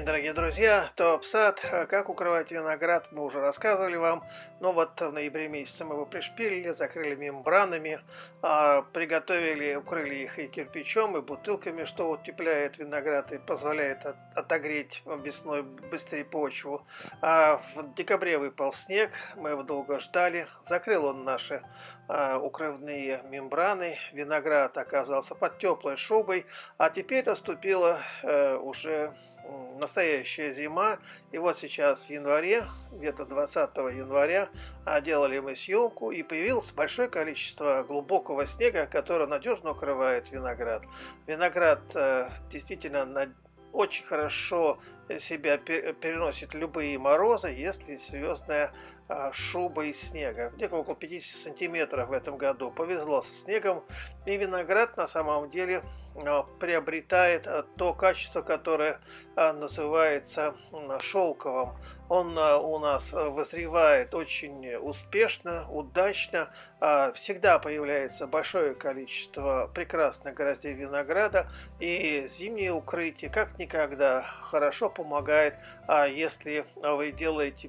день, дорогие друзья! Топ-сад. Как укрывать виноград, мы уже рассказывали вам. Но вот в ноябре месяце мы его пришпилили, закрыли мембранами, приготовили, укрыли их и кирпичом, и бутылками, что утепляет виноград и позволяет отогреть весной быстрее почву. В декабре выпал снег, мы его долго ждали. Закрыл он наши укрывные мембраны. Виноград оказался под теплой шубой, а теперь наступила уже настоящая зима. И вот сейчас в январе, где-то 20 января, делали мы съемку, и появилось большое количество глубокого снега, который надежно укрывает виноград. Виноград действительно очень хорошо себя переносит любые морозы, если серьезная шуба из снега. Где-то около 50 сантиметров в этом году повезло со снегом, и виноград на самом деле приобретает то качество, которое называется шелковым. Он у нас вызревает очень успешно, удачно. Всегда появляется большое количество прекрасных гроздей винограда, и зимнее укрытие как никогда хорошо помогает, если вы делаете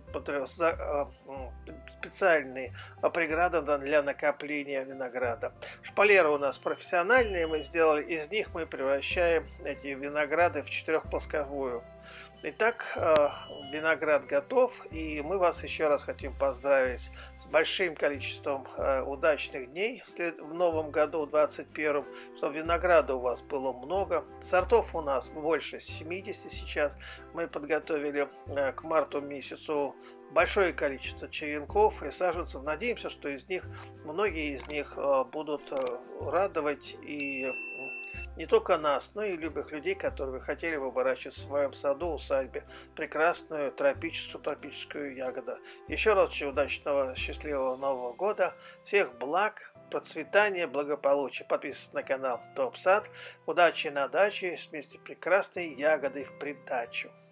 специальные преграды для накопления винограда. Шпалеры у нас профессиональные, мы сделали, из них мы превращаем эти винограды в четырехплосковую. Итак, виноград готов, и мы вас еще раз хотим поздравить с большим количеством удачных дней в новом году, в 2021, чтобы винограда у вас было много. Сортов у нас больше 70 сейчас. Мы подготовили к марту месяцу большое количество черенков и саженцев. Надеемся, что многие из них будут радовать и не только нас, но и любых людей, которые хотели бы выращивать в своем саду, усадьбе прекрасную тропическую ягоду. Еще раз очень удачного, счастливого Нового года. Всех благ, процветания, благополучия. Подписывайтесь на канал Топ Сад. Удачи на даче вместе прекрасной ягодой в придачу.